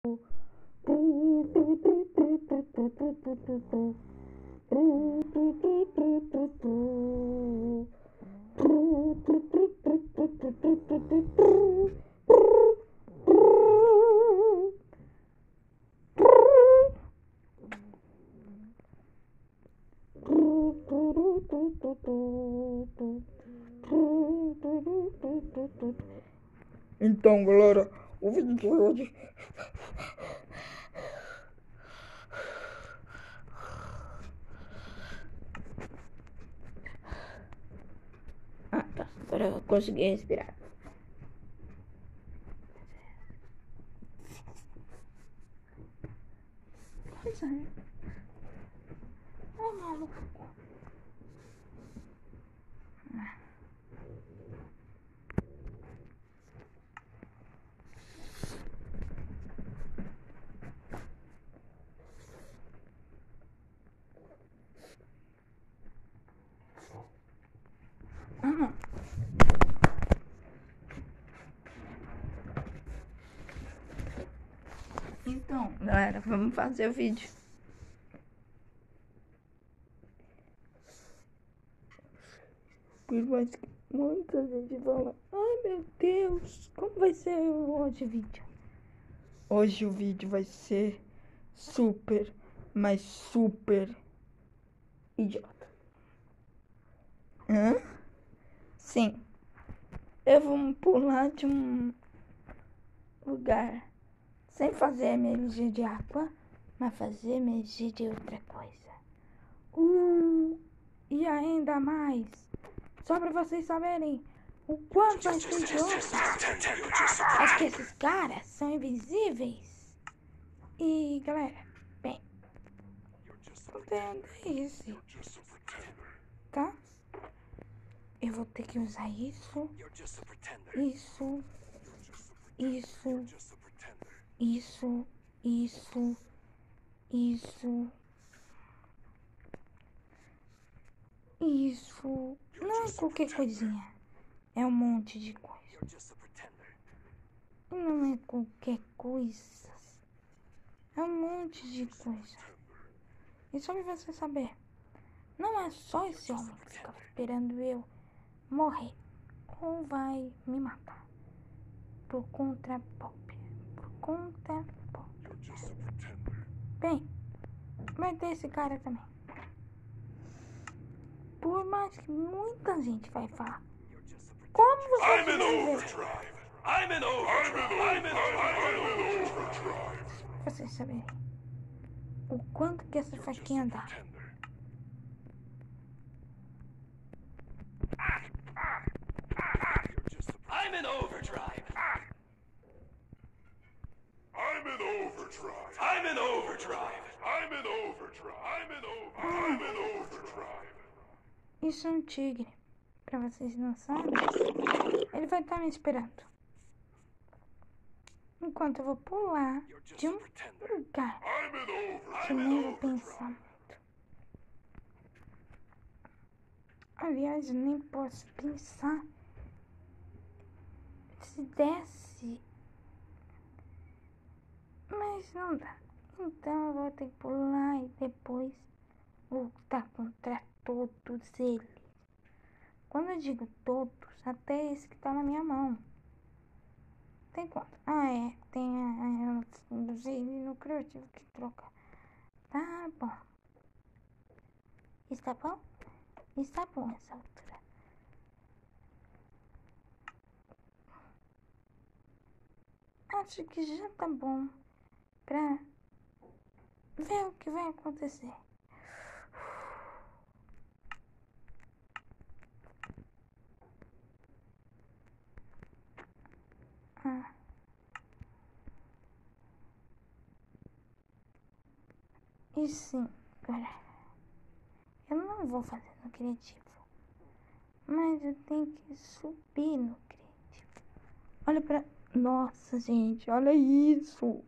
Então, galera, o vídeo de hoje tá, agora eu consegui respirar. Coisa, né? Ô, maluco. Então, galera, vamos fazer o vídeo. Por mais que muita gente fala, ai meu Deus, como vai ser hoje o vídeo? Hoje o vídeo vai ser super, mas super idiota. Hã? Sim. Eu vou pular de um lugar sem fazer emergir de água, mas fazer emergir de outra coisa. E ainda mais, só pra vocês saberem o quanto vai ser idiota, é que esses caras são invisíveis. E galera, bem, entenda isso, tá? Eu vou ter que usar isso, isso, isso, isso, isso, isso, isso. Não é qualquer coisinha, é um monte de coisa. Não é qualquer coisa, é um monte de coisa. E só pra você saber, não é só esse homem que fica esperando eu morrer ou vai me matar por conta própria. Por conta própria. Bem, vai ter esse cara também. Por mais que muita gente vai falar, como você I'm in sobreviveu? overdrive. I'm in overdrive. Pra vocês saberem o quanto que essa faquinha dá. I'm in overdrive. I'm in overdrive. I'm in overdrive. I'm in overdrive. I'm in overdrive. Isso é um tigre. Pra vocês não sabem, ele vai estar me esperando. Enquanto eu vou pular de um lugar que nem vou pensar muito. Aliás, eu nem posso pensar se desce. Mas não dá. Então eu vou ter que pular e depois lutar contra todos eles. Quando eu digo todos, até esse que tá na minha mão. Tem quanto? Ah, é. Tem eu não sei no que eu tive que trocar. Tá bom. Está bom? Está bom essa altura. Acho que já tá bom pra ver o que vai acontecer. E sim, galera, eu não vou fazer no criativo, mas eu tenho que subir no criativo. Olha pra... Nossa, gente, olha isso!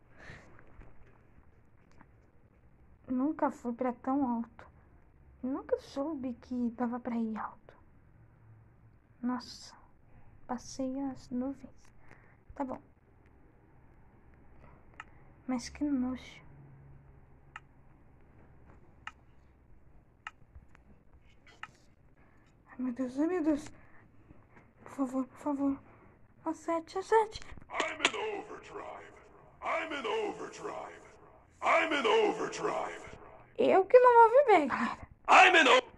Nunca fui pra tão alto. Nunca soube que dava pra ir alto. Nossa, passei as nuvens. Tá bom. Mas que nojo. Ai, meu Deus, ai, meu Deus. Por favor, por favor. Acerte, acerte. I'm in overdrive. I'm in overdrive. I'm in overdrive. Eu que não vou viver, galera. I'm in overdrive.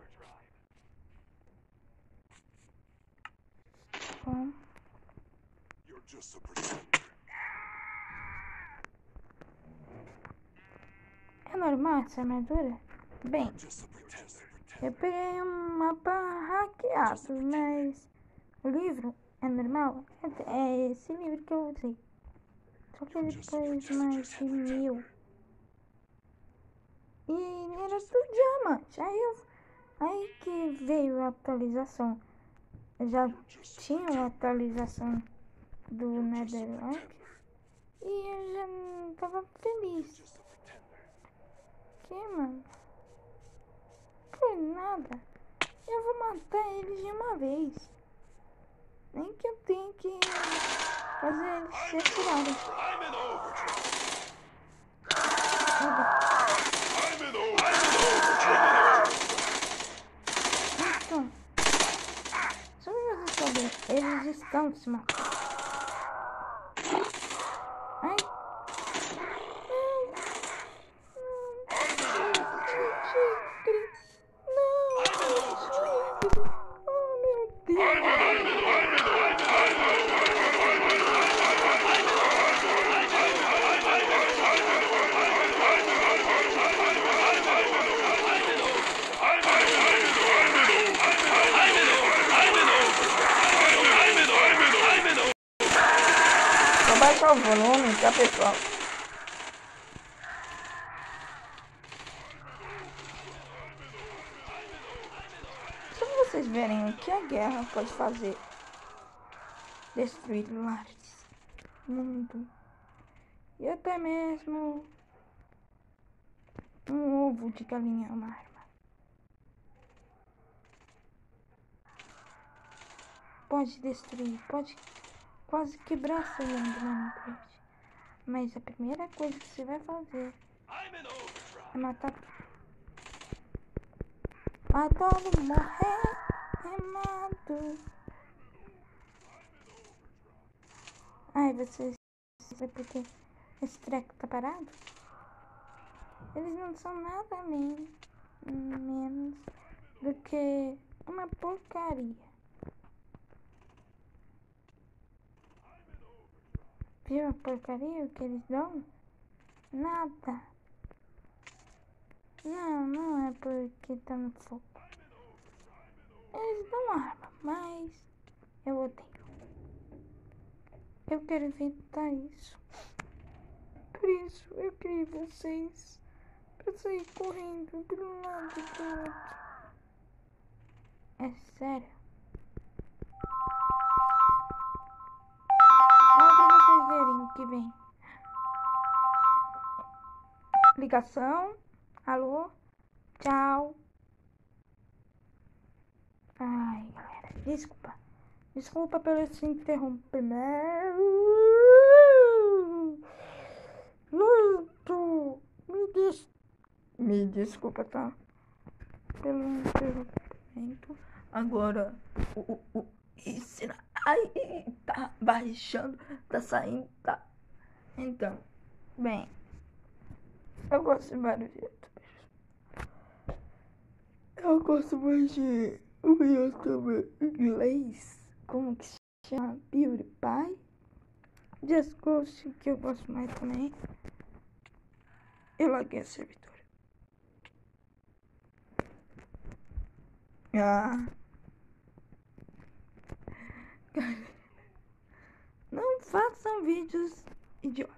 Bom, You're just a pretender. é normal essa armadura? Bem, Just a pretender. eu peguei um mapa hackeado, mas o livro é normal. É esse livro que eu usei. Só que ele fez mais de 1000. E era tudo diamante. Aí que veio a atualização. Eu já tinha a atualização do Netherlands. E eu já não tava feliz. Que, mano? Por nada. Eu vou matar eles de uma vez. Nem que eu tenha que fazer eles se curarem. I'm in overdrive. Oba. I'm in overdrive. Então, só pra você saber, eles estão se matando. Ai. Vou baixar o volume, tá, pessoal? Só pra vocês verem o que a guerra pode fazer. Destruir lares, mundo e até mesmo um ovo de galinha é uma arma. Pode destruir, pode quase quebrar seu mundo no Minecraft. Mas a primeira coisa que você vai fazer é matar tudo. Adoro morrer amado. Ai, vocês sabem por que esse treco tá parado? Eles não são nada além, menos do que uma porcaria. Viu a porcaria que eles dão? Nada. Não é porque tá no fogo. Eles dão arma, mas eu odeio. Eu quero evitar isso. Por isso eu criei vocês pra sair correndo de um lado e do outro. É sério. Olha pra vocês verem o que vem. Ligação. Alô? Tchau. Ai, galera. Desculpa. Desculpa pelo esse interrompimento. Me desculpa, tá? Pelo interrompimento. Agora, ai, tá baixando, tá saindo, tá? Então, bem, eu gosto de vários youtubers. Eu gosto mais de um youtuber inglês, como que se chama? PewDiePie. Just Ghost, que eu gosto mais também. Eu larguei a servidora. Não façam vídeos idiota.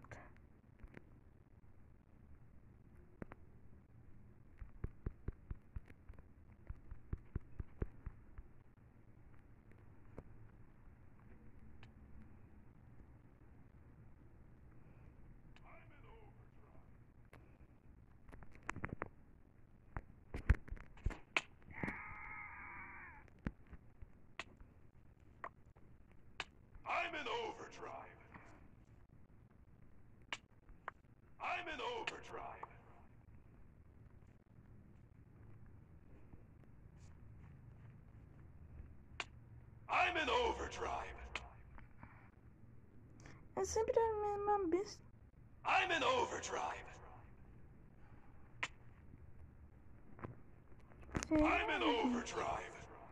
I'm in overdrive. overdrive. I'm in overdrive. É sempre a mesma besta. I'm in overdrive. I'm in overdrive.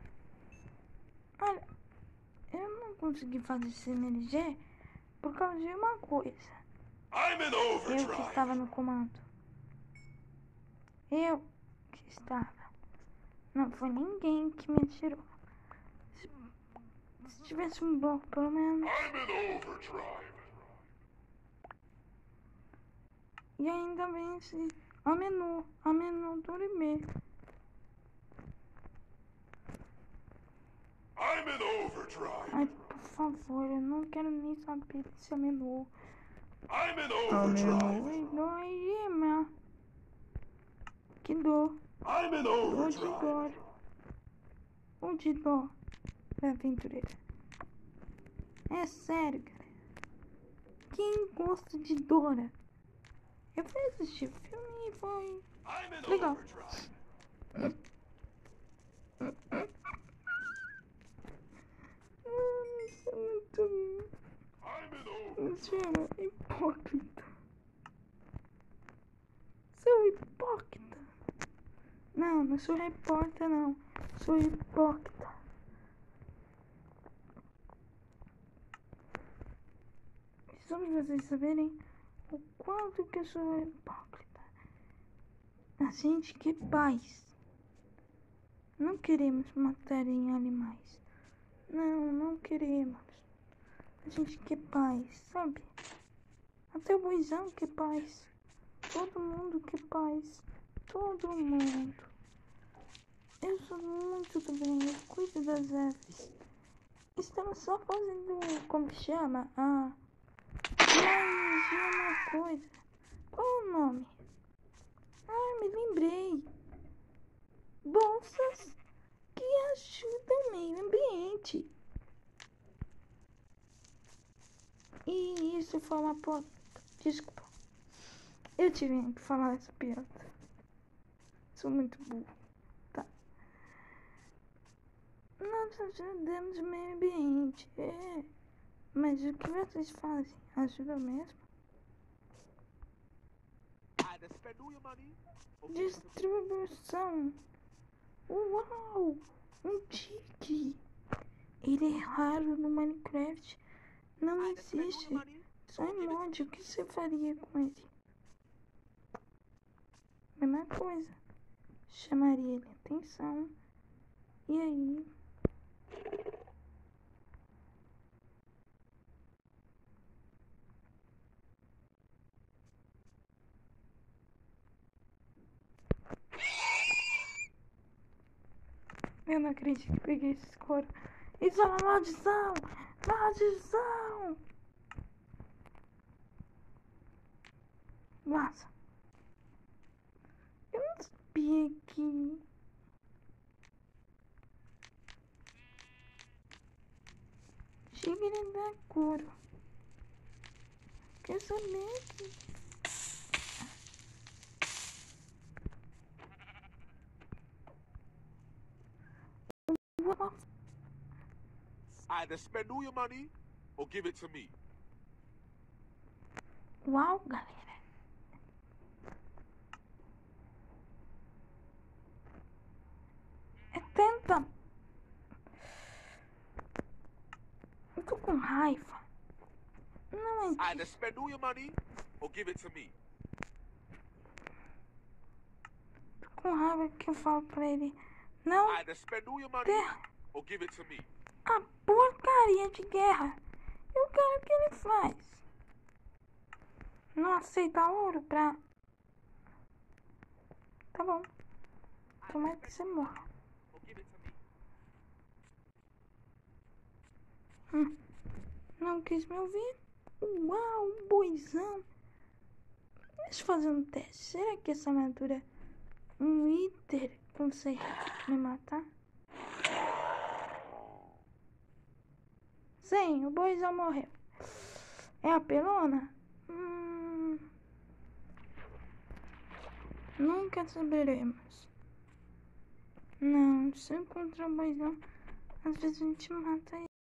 Olha, eu não consegui fazer esse MLG por causa de uma coisa. I'm in Eu que overdrive. estava no comando. Eu que estava. Não foi ninguém que me atirou. Se tivesse um bloco, pelo menos. I'm in overdrive. E ainda bem se a menu dormir. I'm in overdrive. Ai, por favor, eu não quero nem saber desse menu. I'm in A overdrive. menu é doima. Que dor. I'm in Dor de overdrive. dor. Ou de dó da aventureira. É sério, galera. Quem gosta de Dora? Eu fui assistir o filme e foi I'm in legal. overdrive. Isso é muito... I'm in overdrive. Senhora, hipócrita. Seu hipócrita. Não, não sou repórter, não. Sou hipócrita. Só pra vocês saberem o quanto que eu sou hipócrita. A gente que é paz. Não queremos matar em animais. Não queremos. A gente que é paz, sabe? Até o boizão que é paz. Todo mundo que é paz. Todo mundo. Eu sou muito do bem. Eu cuido das aves. Estamos só fazendo... Como que chama? Mas uma coisa. Qual é o nome? Me lembrei. Bolsas que ajudam o meio ambiente. E isso foi uma porta. Desculpa. Eu tive que falar essa piada. Sou muito burro. Tá. Nós ajudamos o meio ambiente. É. Mas o que vocês fazem? Ajuda mesmo? Distribuição. Uau! Um tique. Ele é raro no Minecraft. Não existe. Só em mod. O que você faria com ele? Mesma coisa. Chamaria ele atenção. E aí? Eu não acredito que peguei esse couro. Isso é uma maldição! Maldição! Nossa. Eu não sabia que... Chega ele dar couro. Quer saber que... Either spend all your money or give it to me. Uau, galera. É tanta... Eu tô com raiva. Não é Either spend all your money or give it to me. tô com raiva que eu falo pra ele. Não Either spend all your money ter or give it to me. a porcaria de guerra. Eu quero que ele faz. Não aceita ouro pra... Tá bom. Tomara que você morra. Or give it to me. Não quis me ouvir? Uau, um boizão. Deixa eu fazer um teste. Será que essa armadura, um Wither, consegue me matar? Sim, o boizão morreu. É a pelona? Nunca saberemos. Não, sem contrabandão, às vezes a gente mata ele.